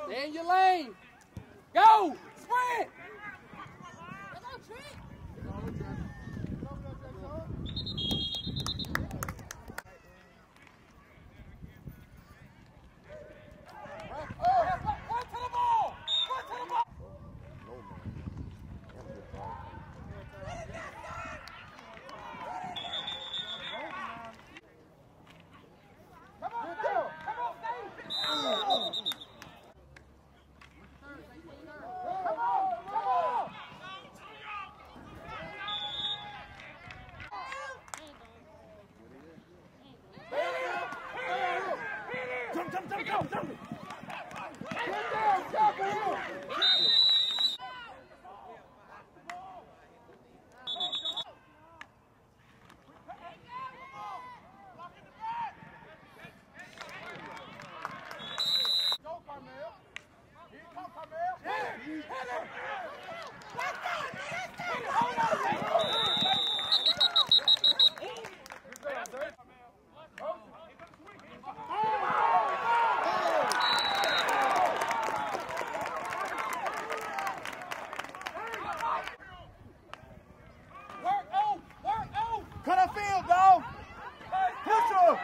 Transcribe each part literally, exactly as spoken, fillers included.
Stay in your lane. Go! Sprint! Jump, jump, jump, jump, jump! Cut a field, dog! Push her!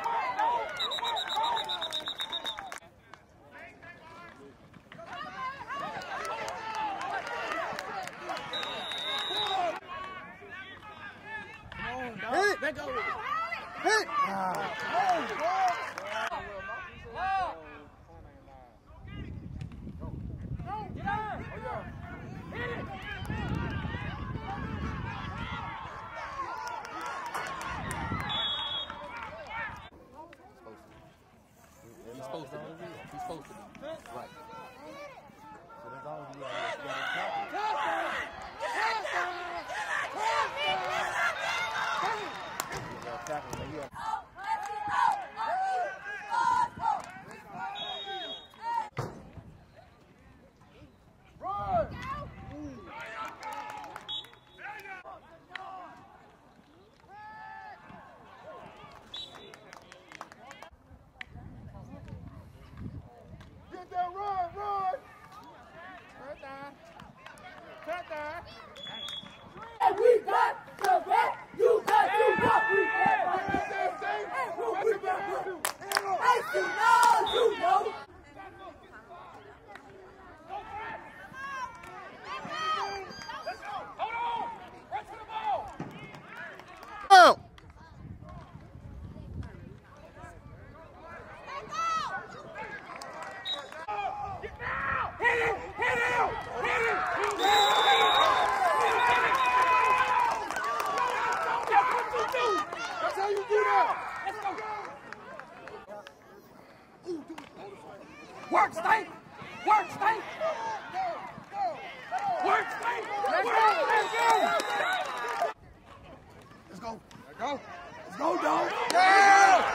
Hit! Let go! Hit! Ah. Get on! Hit it! He's supposed to be. He's supposed to be. Right. So that's all we got. We got the best. You got to go. We got you know, you know. Oh! Work, Stank! Work, Stank! Work, Stank! Let's go! Let's go! Let's go! Let's go! Let's go, dog! Yeah!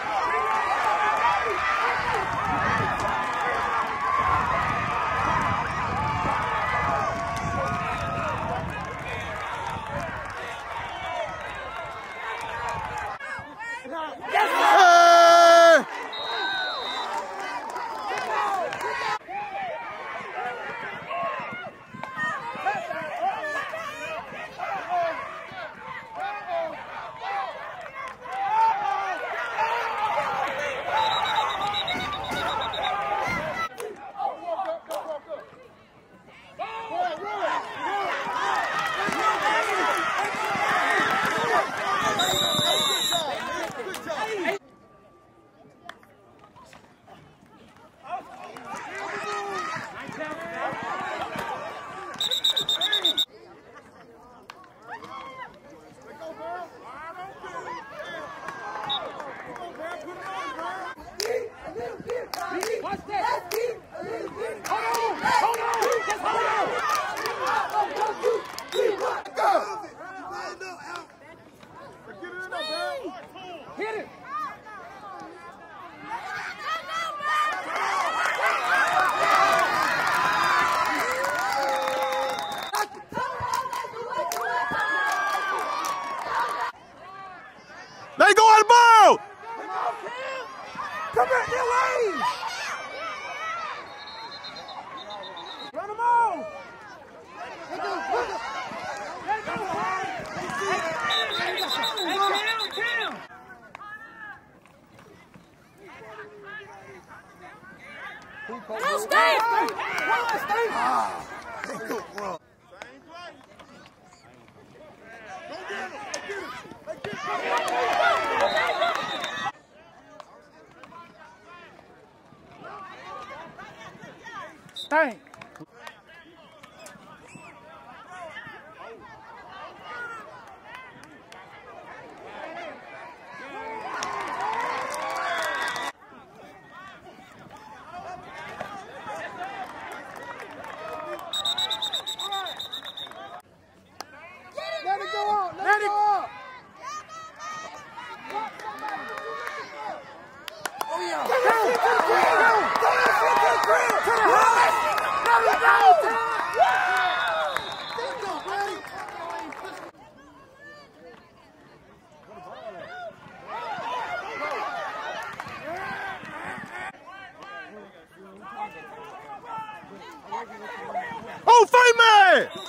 Steve! Ah, good run. Stank. Let it go out. Let, Let it go out. Oh yeah. Go, go, go, go, to the grill. To the house. Let it go. Let's go, buddy. Oh, fight me!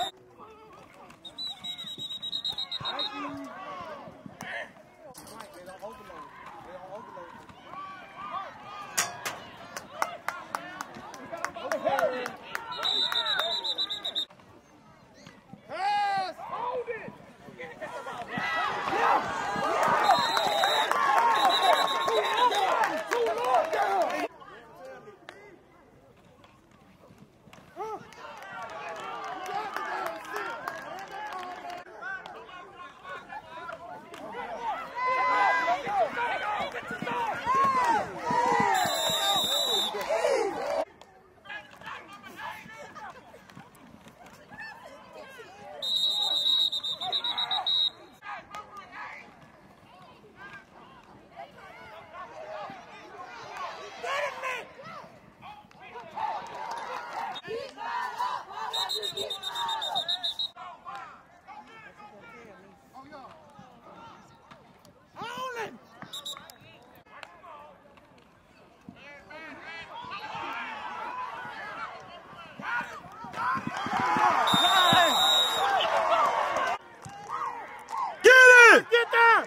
Get there!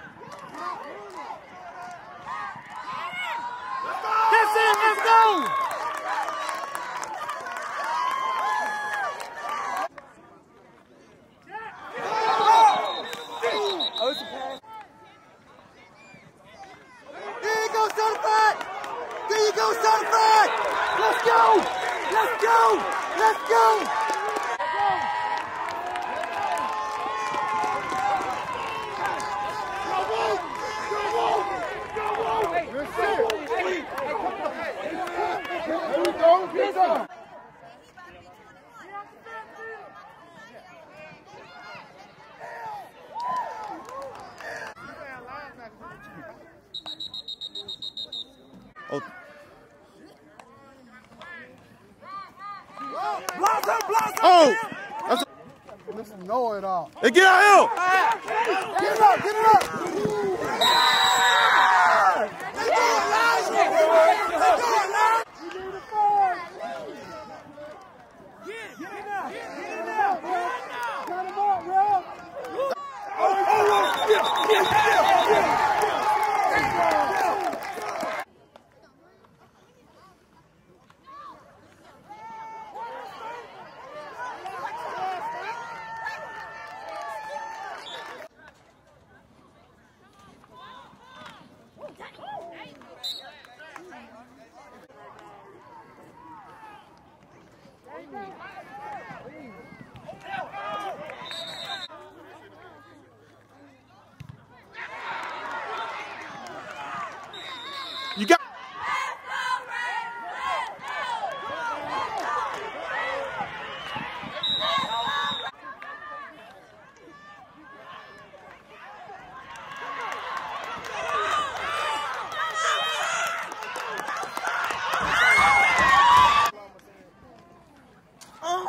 That's it, let's go! Oh, it's a pass. There you go, Certified! There you go, Certified! Let's go! Let's go! Let's go! Here we go, get up. Oh. Blossom, blossom. Oh. That's a Listen, know it all. Hey, get out here. Get it up, get it up. Yeah! Let's do it, Lodge. Let's do it, Lodge. You need a foul. Get it, get it out. Get it out, bro. Cut him up, bro. Oh, oh, oh, yeah, yeah, yeah, yeah. You got. Oh.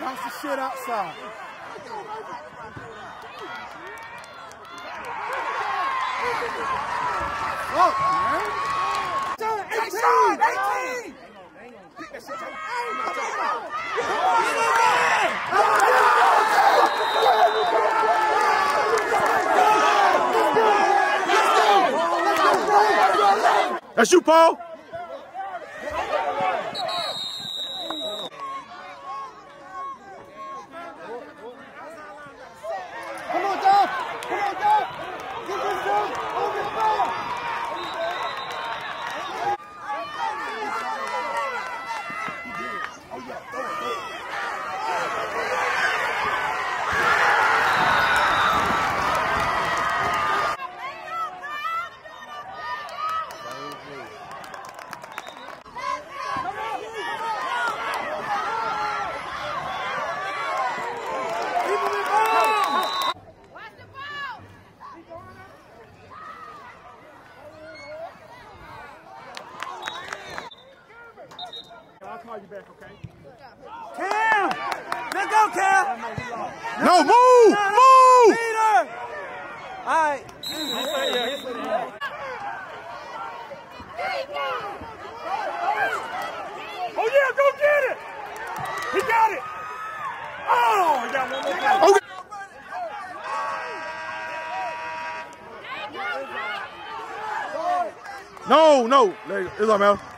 Bounce the shit outside. Oh, man. eighteen! eighteen! That's you, Paul. Come on, Doug! Come on, Doug! Get this done! On the ball! I'll call you back, okay? Cam! Let's go, Cam! No, move! Move! Peter! All right. Oh, yeah, go get it! He got it! Oh, he got one more play. Okay. No, no. It's all, man.